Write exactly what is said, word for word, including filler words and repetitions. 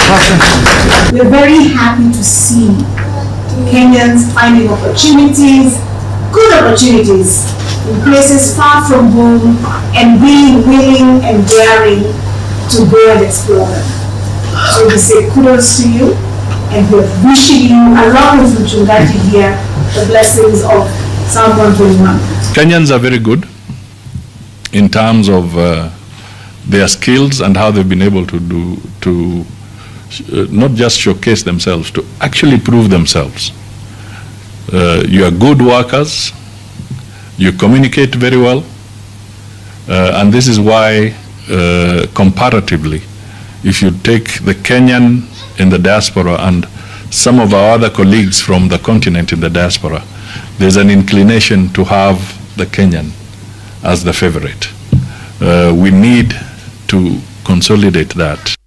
We're very happy to see Kenyans finding opportunities, good opportunities, in places far from home and being willing and daring to go and explore them. So we say kudos to you, and we're wishing you, along with Mchungaji here, the blessings of Psalm one twenty-one. Kenyans are very good in terms of uh, their skills and how they've been able to do, to uh, not just showcase themselves, to actually prove themselves. Uh, you are good workers, you communicate very well, uh, and this is why, uh, comparatively, if you take the Kenyan in the diaspora and some of our other colleagues from the continent in the diaspora, there's an inclination to have the Kenyan as the favorite. Uh, we need to consolidate that.